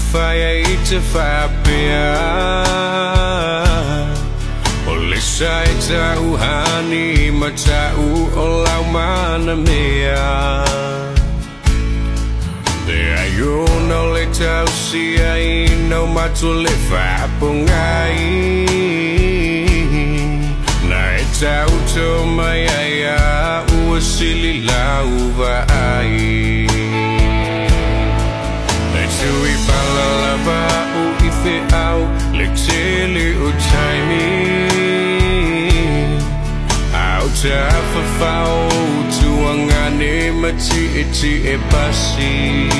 fire each fire Ole sai tau hani matau olau mana mea There you no le tau si ai no matu le whapungai Na e tau to mai ai a ua sili lau wa ai Tui pala lava u ife au le tele o taimi Au ta fafau tuangane mati eti e basi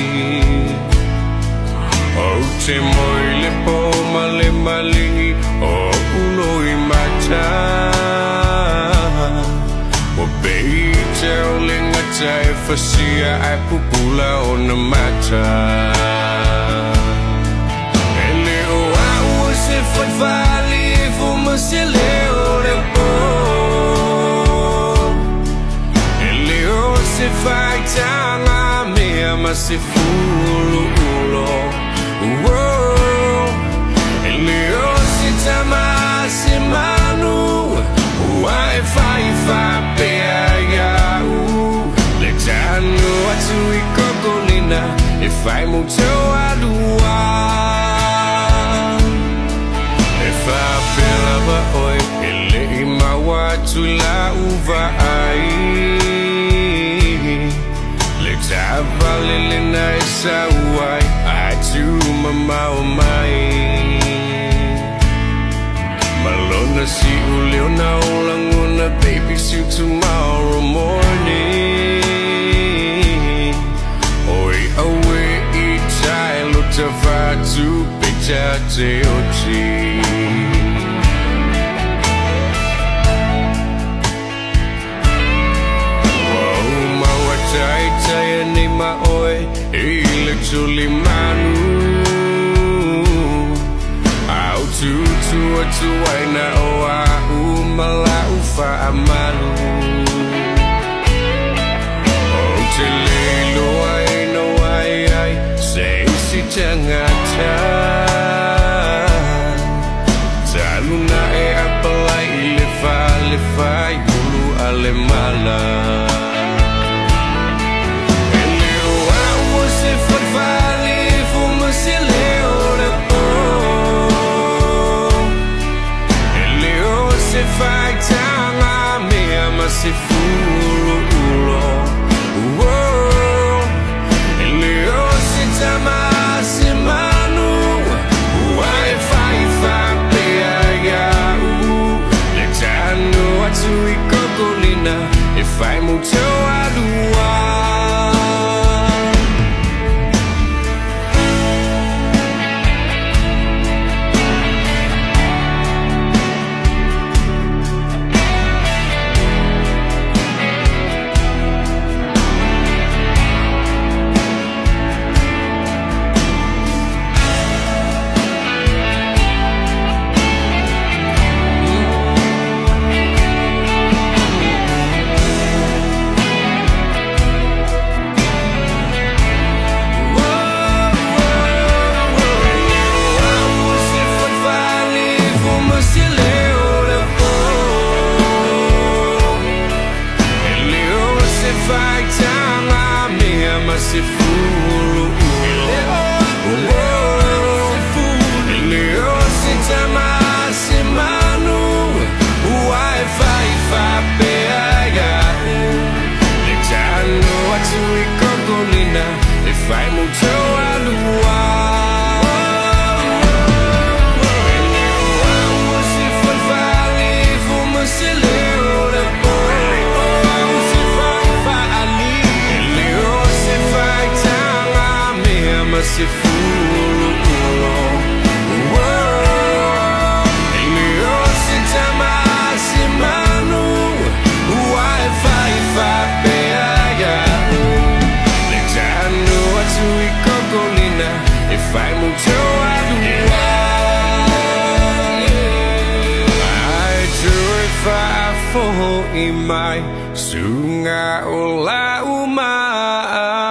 O te moi le po male malingi o ulo i mata O bei te o lenga tai fasia ai pupula o na mata Foi vale vou se leo Ele se vai tanga me ama se fulo Ele se tama se manu Wai fai fa pe ya Le tanu atu I kokolina E fai muito adua Oi, ele imawa tu la uva ai Le tava lele na esa uai Atu mama o mai Malona si uleo na ulanguna Baby see tomorrow morning Oi, awe I tai lo tavatu Pecha te oti Saya ni ma oi ile tuli manu Au tu ai na oa umala ufa amalu O te leilo ai no ai Sei si tangata Taluna e apalai le fa Yulu ale mala Vai tanga me ama se fulo Ele se tama se manu Wai fai fa pe ya Le tanu atu I kokolina E fai muito adua Se fulo Ele se tama se manu Wai fai fa pe ya Le tanu atu I kokolina E fai muito alua Se for vale vou se leo Se fulo Ele se tama se manu Wai fai fa pe ya Le tanu atu I kokolina E fai muito adua Ai tu e fa fo I mai Sunga o la uma